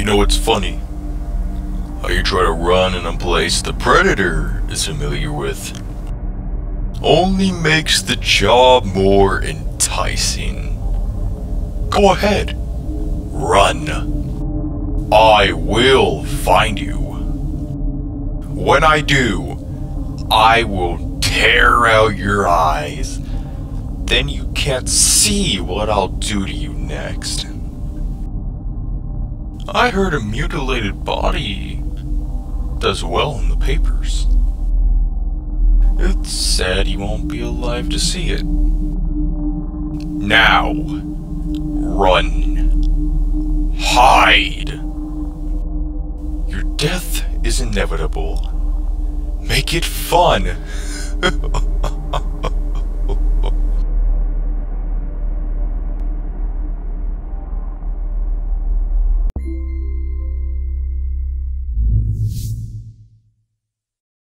You know what's funny? How you try to run in a place the Predator is familiar with only makes the job more enticing. Go ahead. Run. I will find you. When I do, I will tear out your eyes. Then you can't see what I'll do to you next. I heard a mutilated body does well in the papers. It's sad you won't be alive to see it. Now, run. Hide. Your death is inevitable. Make it fun.